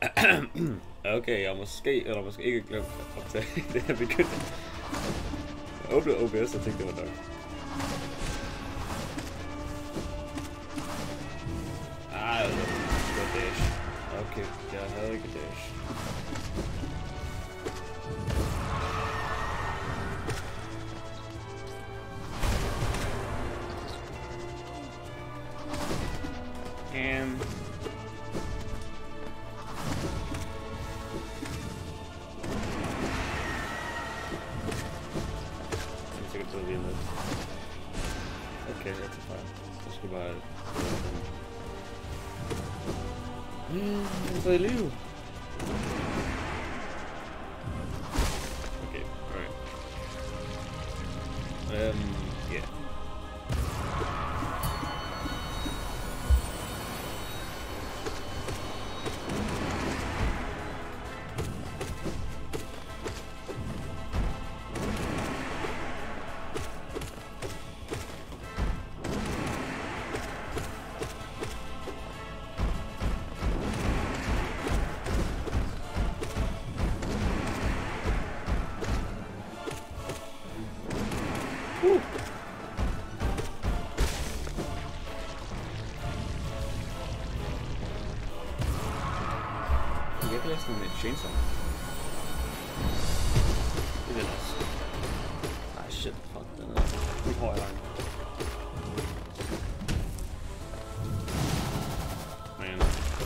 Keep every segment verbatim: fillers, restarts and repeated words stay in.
Okay, jeg måske, eller måske ikke glemt at optage det her begyndte. Jeg åbnede O B S og tænkte, det var nok. Ah, det var dash. Okay, jeg havde ikke dash. And okay, jeg tager fejl. Jeg skal bare... Jeg er i live! Okay, alright. Um, yeah. Jeg kan læse den med et chainsaw. Det er vel også. Nej, shit, fuck, den er ikke høj lang. Man.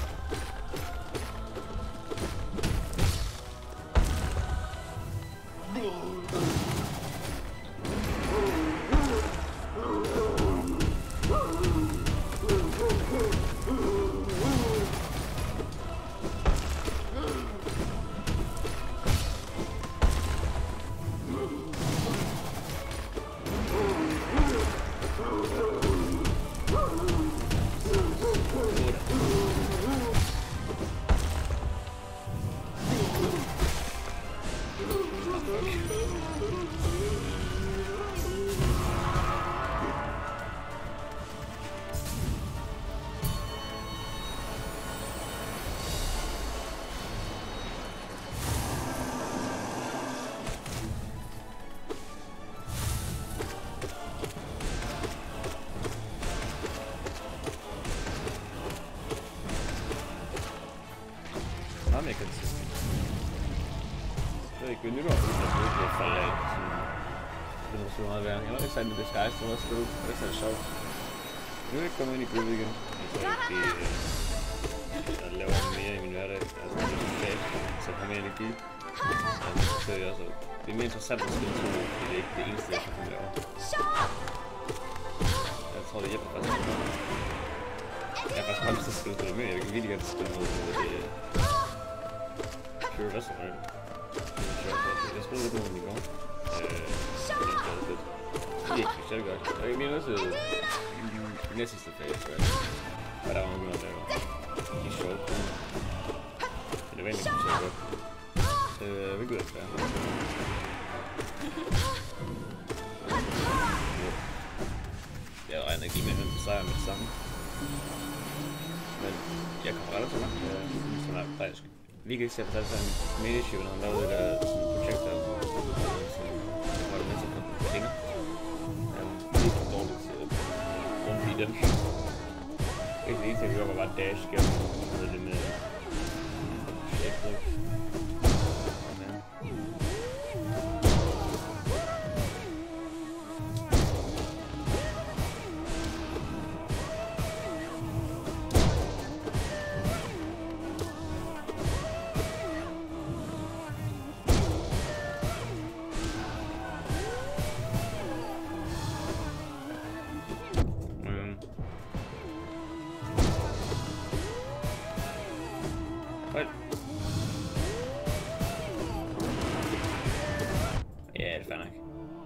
Meget mere konsistent. Jeg ved ikke, ved nytår, hvis jeg ikke bliver faldet af. Det er måske meget værre. Jeg var ikke særlig med Disguise, det var spillet. Det var ikke særlig sjovt. Nu er jeg ikke kommet ind i Groove igen. Jeg tror ikke, det jeg laver mere i min hverdag. Altså, det er socialt, så jeg har mere energi. Så det er også det er mere interessant at spille to, fordi det er ikke det eneste, jeg kan lave. Jeg tror, det hjælper faktisk. Jeg har faktisk bare lyst til at spille noget mere. Jeg vil virkelig gerne spille noget med det. Pure Vessel, right? Jeg spillede lidt med den i går. Øh, det er lidt. Det er ikke godt. Jeg er mere nødt til den næste sidste fase, right? Og der var nogle noget, der var. De er sjovt. Det er nødvendigt, at det er godt. Øh, vi går ud af det. Jeg regner ikke lige med, at man besejrer med det samme. Men jeg kommer relativt langt. Så nej, faktisk. Vi kan ikke se, at der er sådan en mini-show, når han lavede det der projekter, hvor var det med til at få penge. Ja, det er for dårligt til at rundt i dem. Ikke det eneste, jeg gjorde, var bare dash gennem med det med projekter. Ja, det er fair nok.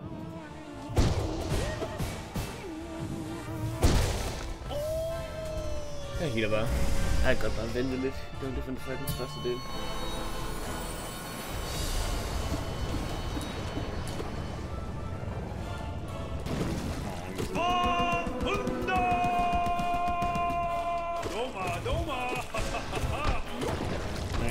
Jeg healer bare. Jeg kan godt bare vente lidt. Det var det for den første del. Man.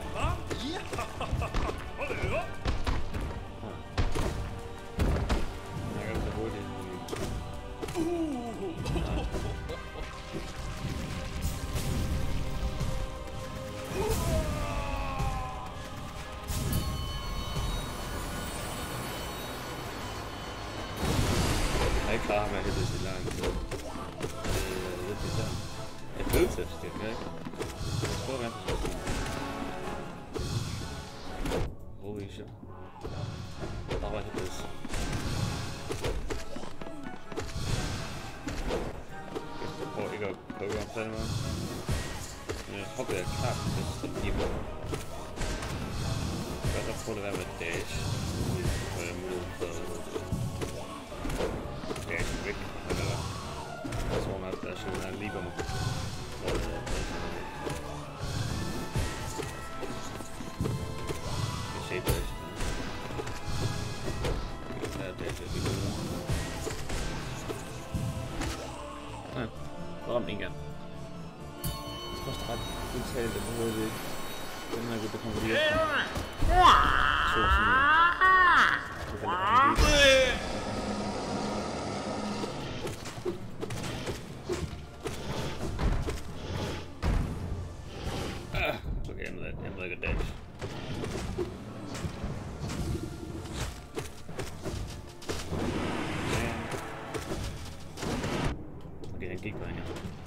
Jeg er klar med at hætte så langt. Det er lidt bizarrt. Jeg er nødt til at stikke, ikke? Jeg tror, at jeg skal holy shit. Der var helt this. Jeg prøver ikke at koge om sådan noget. Men jeg tror, det er klart, at det er lige på. Jeg kan også prøve at være med dash. Og jeg er mulighed for dash væk. Eller jeg tror nok, der er sådan en lige på mig. Shape dash. Jeg kan tage dash lidt i muligheden. Nej, der ramte en gang. Jeg skal også ret udtale det, hvor det ikke. Den her der kommer lige efter. Så sådan noget. Det er lige. Okay, jeg må, jeg må ikke dash. Okay, han gik på hende.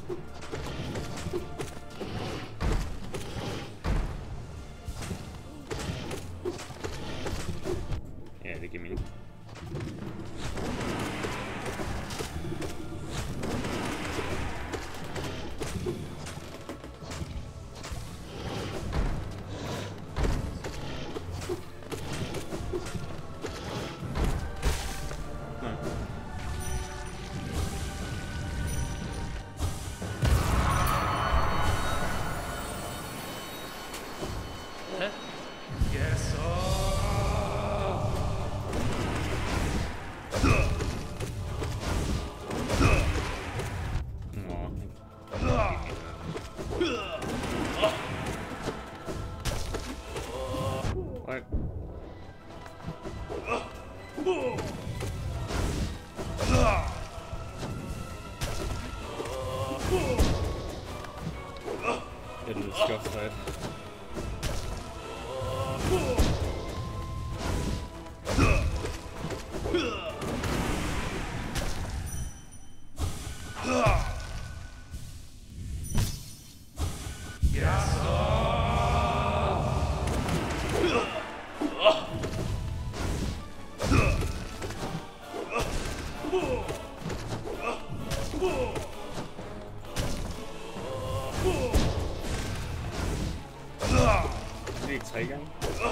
Ja, det giver mening. Det er lidt skøft fight. Det er tre gange.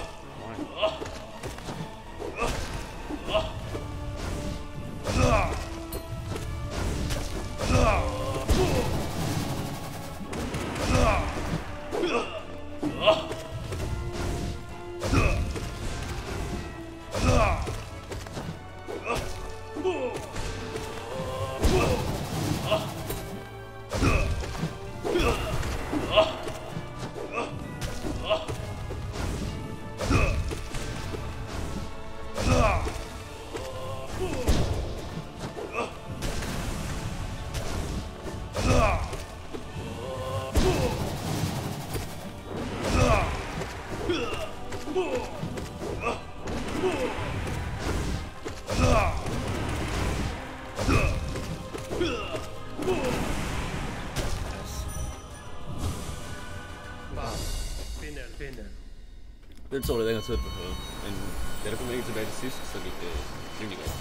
Det tog lidt længere tid på hovedet, men da der kom ikke tilbage til sidst, så gik det rimelig godt.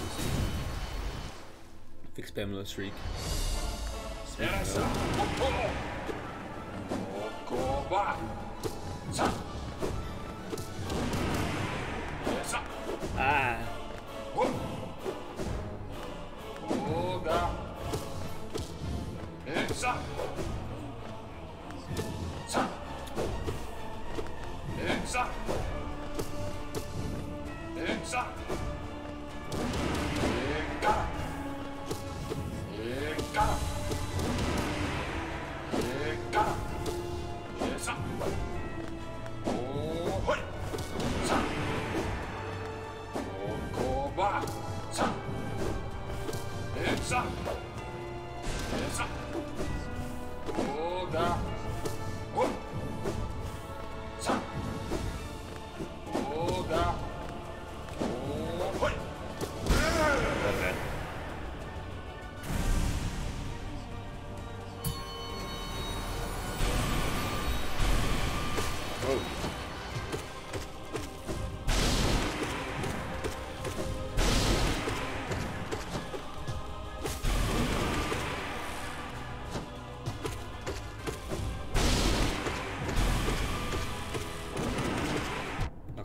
Fik spammet noget streak. Ah.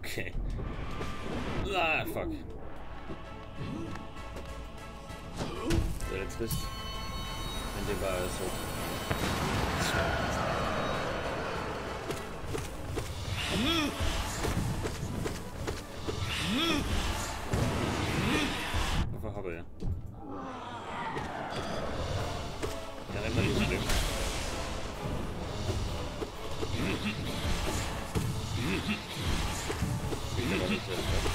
Okay. Ah, fuck. Det er lidt trist. Men det er bare så svært. Hvorfor hopper jeg? Jeg remmer lige så lidt. Det er godt lidt til at gøre.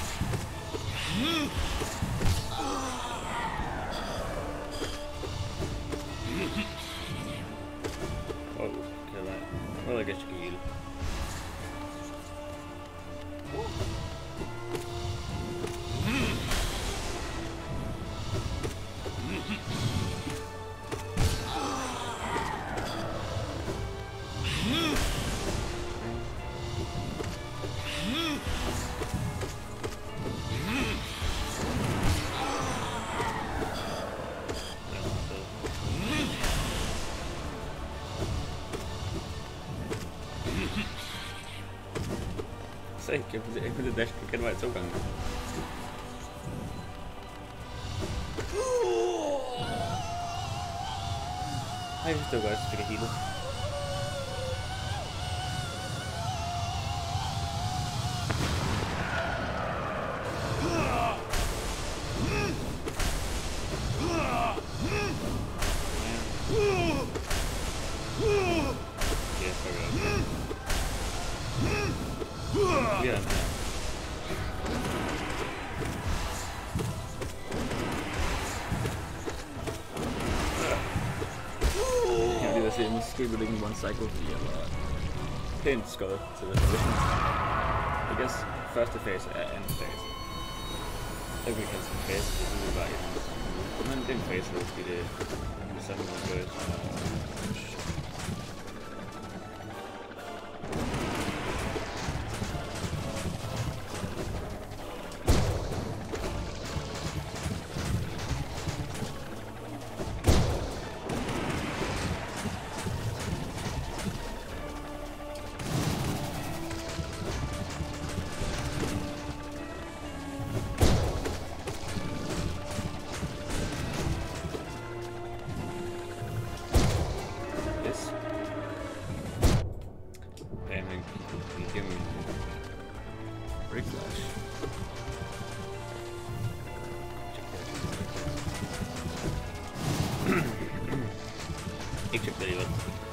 Oh, can I? Well, I guess you can heal. Se, jeg kunne det dash på genvej to gange. Ej, jeg synes det var godt, at jeg kan heale. Yes, okay. Yeah. Jeg vil lige se, at jeg måske vil ligge en one cycle, fordi jeg var pænt skåret til det. I guess første fase er anden fase. Jeg vil kalde det en fase, det er bare et eller andet. Men det er en fase, fordi det er det samme, man gør. Ikke tjekke det alligevel.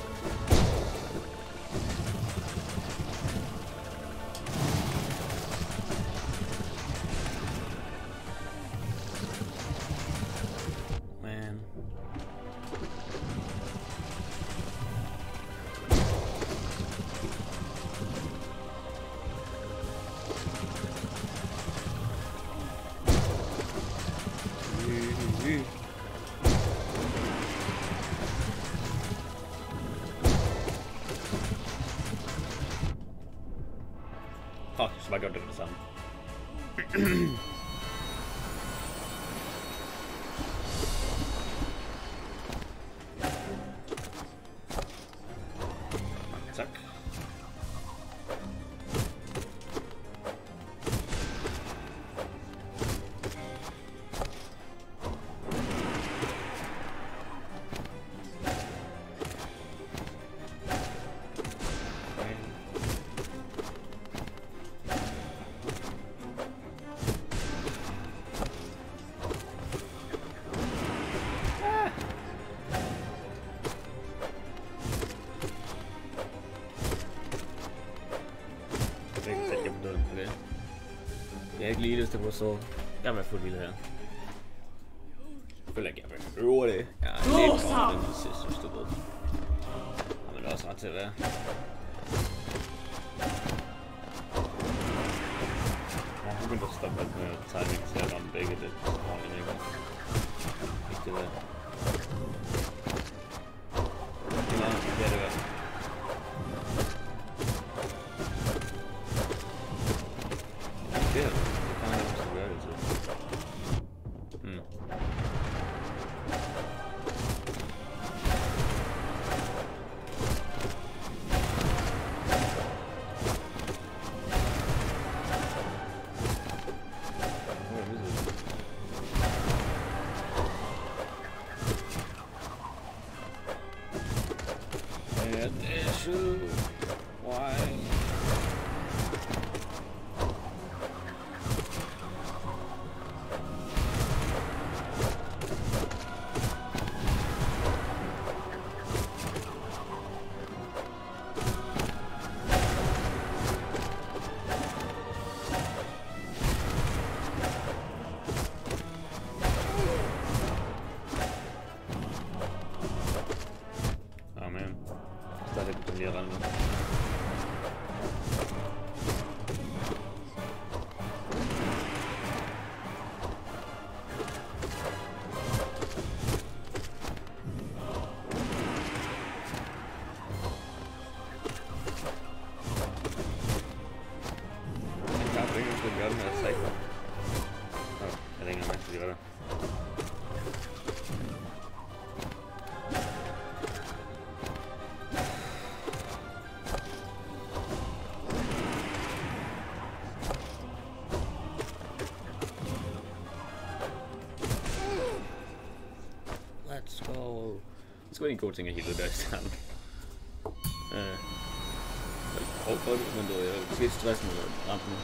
Man. Fuck, så bare gjort det det samme. Tak. Jeg er ikke lige det, det var så. Jeg er med fuldt vildt her. Jeg føler ikke, jeg vil øve det. Jeg er lidt confident, hvis jeg synes, det ved. Har man også ret til at være. Jeg har begyndt at stoppe alt med timing, så jeg rammer begge det. Ikke det der. Det er det, det er. Det her, det kan jeg ikke gøre det til. Hmm. sgu en god ting at hitte der i starten. Øh. Prøv på det, men du er måske stress med rampen.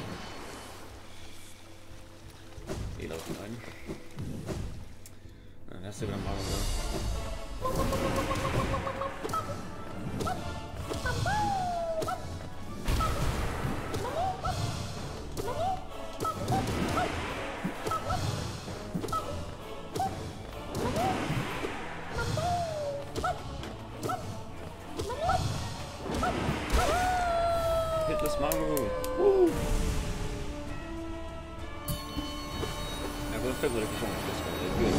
Helt op i øjnene. Lad os se, hvordan man gør. Hitless mango! Woo! Jeg har fået fem reklamationer på det spil.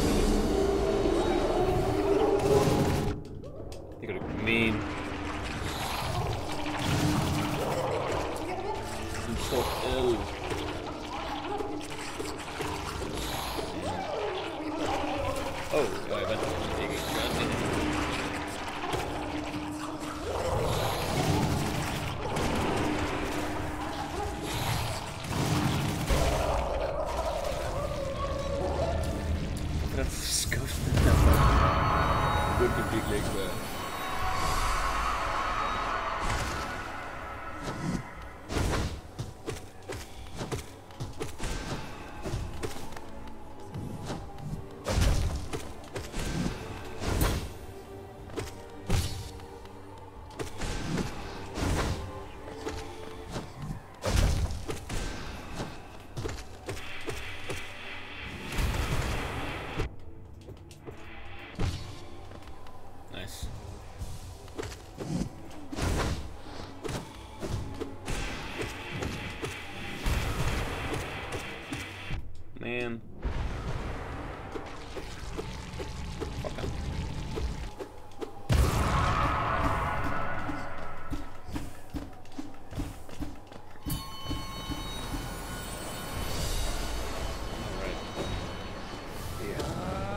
Det kan du ikke mene. En stor el. Åh, jeg er vant til at ikke gøre det. That's disgusting. Good to big legs there. Man. Fuck up. Alright. Yeah.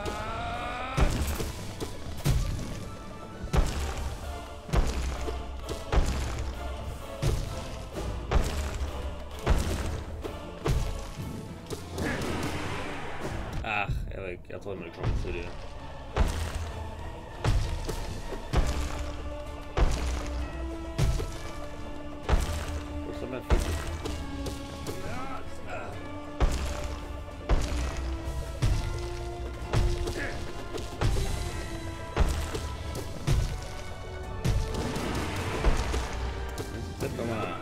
Ah, jeg ved ikke. Jeg tror, man kommer til det. Hvor er så meget fedt? Det kommer...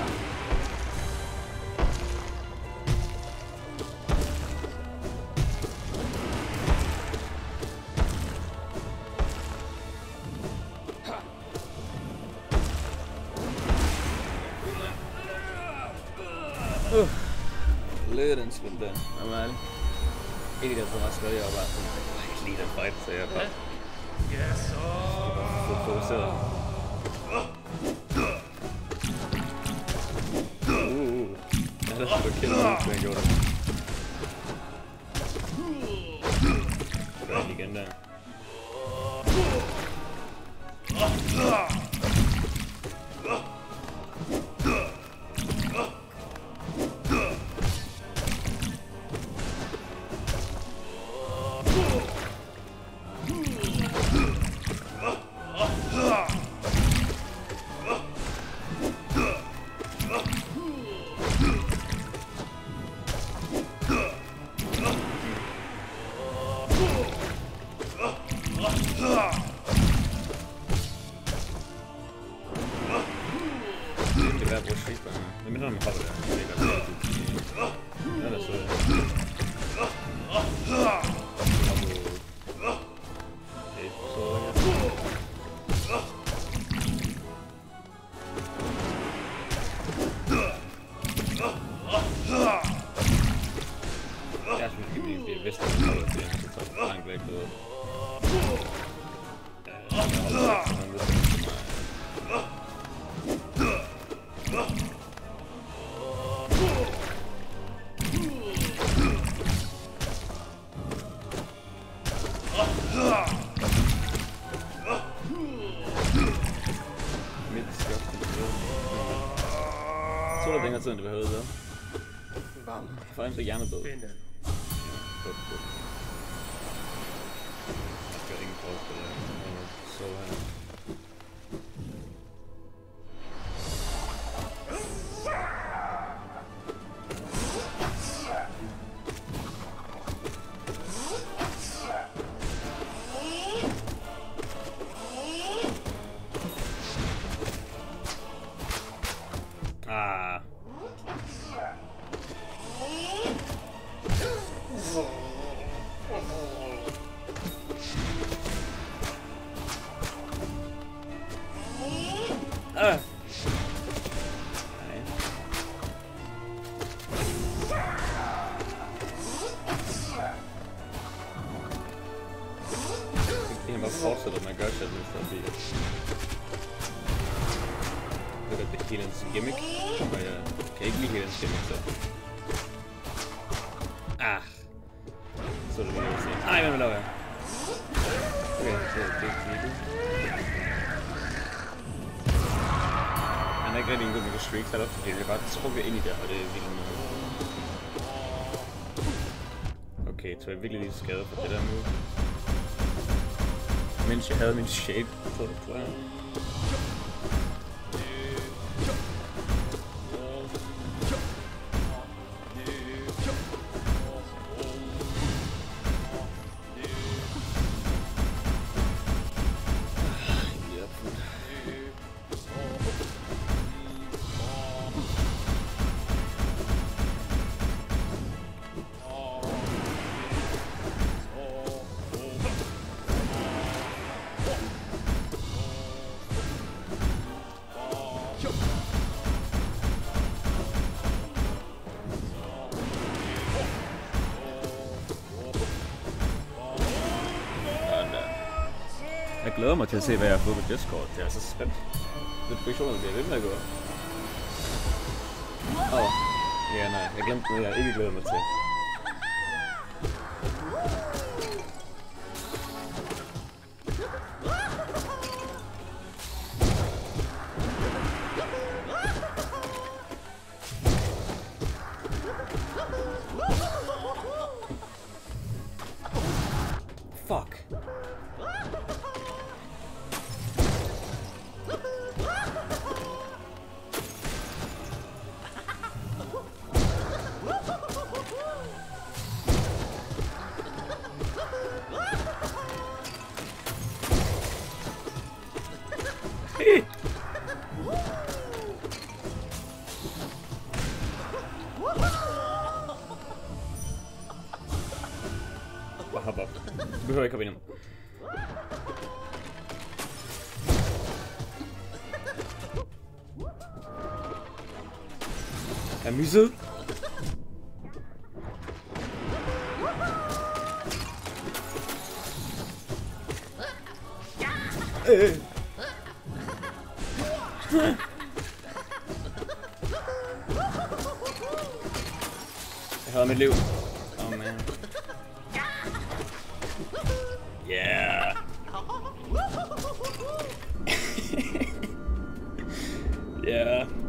Uh, lidt en spil der, men ærlig. Ikke derfor meget skød, jeg var bare sådan, jeg kan ikke lide den fight, så jeg bare... Yes, oh! Jeg var så fokuseret. Uh, jeg havde sgu da kæmpe ud, så jeg gjorde det. Så gør jeg det igen der. Det er værd at bruge streetbane. Det minder om at hoppe der. Det er godt. Ja, der er så... Okay, så jeg synes ikke, vi bliver vist, at vi holder til, så tager langt væk ud. Jeg holder væk, så man ved, så er det længere tid, end det behøvede så. Jeg får egentlig hjernedød. Ja, godt, godt. Jeg skal ingen forskel. Så her. Ah. Ah. Nej. Det kan bare fortsætte, man gør sig lidt forbi. Jeg ved godt, det er hele hans gimmick, og jeg kan ikke lide hele hans gimmick, så... Ah! Så er det lige at se. Ej, hvad laver jeg? Okay, så det er ikke lige. Han er ikke rigtig en god med streak, så er det op, fordi jeg bare trukker ind i det, og det er vildt noget. Okay, så er jeg virkelig lige skadet for det der nu. Mens jeg havde min shape på det klar. Jeg glæder mig til at se, hvad jeg har fået på Discord. Det er så spændt. Notifikationen bliver ved med at gå. Åh. Oh. Ja, nej. Jeg glemte noget, jeg ikke glæder mig til. Fuck. Bare hop op. Du behøver ikke hoppe ind. Jeg er misset. Øh. Jeg havde mit liv. Oh man. Yeah. Yeah.